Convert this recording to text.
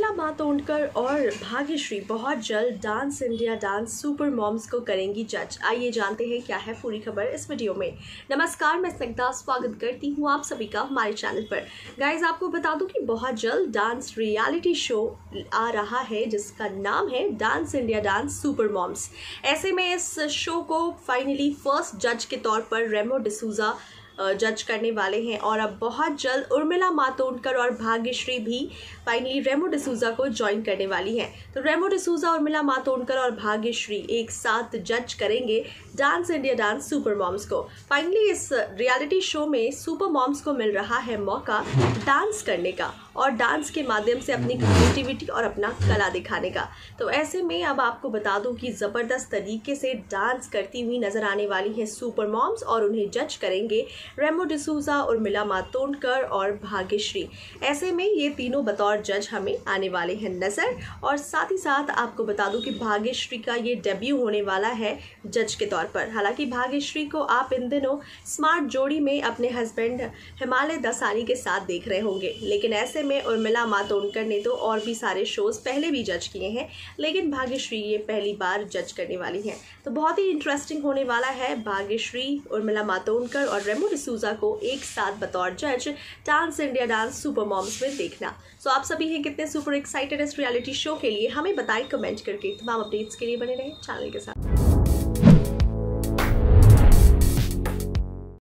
उर्मिला मातोंडकर और भाग्यश्री बहुत जल्द dance India dance super moms को करेंगी जज। आइए जानते हैं क्या है पूरी खबर इस वीडियो में। नमस्कार, मैं स्निग्धा स्वागत करती हूँ आप सभी का हमारे चैनल पर। गाइज, आपको बता दूं कि बहुत जल्द डांस रियलिटी शो आ रहा है जिसका नाम है dance India dance super moms. ऐसे में इस शो को फाइनली फर्स्ट जज के तौर पर रेमो डिसूजा जज करने वाले हैं और अब बहुत जल्द उर्मिला मातोंडकर और भाग्यश्री भी फाइनली रेमो डिसूजा को ज्वाइन करने वाली हैं। तो रेमो डिसूजा, उर्मिला मातोंडकर और भाग्यश्री एक साथ जज करेंगे dance India dance super moms को। फाइनली इस रियलिटी शो में सुपर मॉम्स को मिल रहा है मौका डांस करने का और डांस के माध्यम से अपनी क्रिएटिविटी और अपना कला दिखाने का। तो ऐसे में अब आपको बता दूं कि ज़बरदस्त तरीके से डांस करती हुई नजर आने वाली हैं सुपर मॉम्स और उन्हें जज करेंगे रेमो डिसूजा, उर्मिला मातोंडकर और भाग्यश्री। ऐसे में ये तीनों बतौर जज हमें आने वाले हैं नज़र। और साथ ही साथ आपको बता दूं कि भाग्यश्री का ये डेब्यू होने वाला है जज के तौर पर। हालांकि भाग्यश्री को आप इन दिनों स्मार्ट जोड़ी में अपने हस्बैंड हिमालय दसानी के साथ देख रहे होंगे, लेकिन ऐसे में उर्मिला मातोंडकर ने तो और भी सारे शोज पहले भी जज किए हैं, लेकिन भाग्यश्री ये पहली बार जज करने वाली हैं। तो बहुत ही इंटरेस्टिंग होने वाला है भाग्यश्री, उर्मिला मातोंडकर और रेमो डिसूजा को एक साथ बतौर जज dance India dance super moms में देखना। सो आप सभी हैं कितने सुपर एक्साइटेड इस रियलिटी शो के लिए, हमें बताएं कमेंट करके। तमाम अपडेट्स के लिए बने रहें चैनल के साथ।